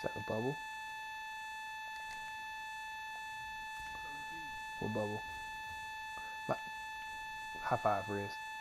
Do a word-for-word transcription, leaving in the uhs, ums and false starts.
that a bubble? What bubble? My, high five, Riz.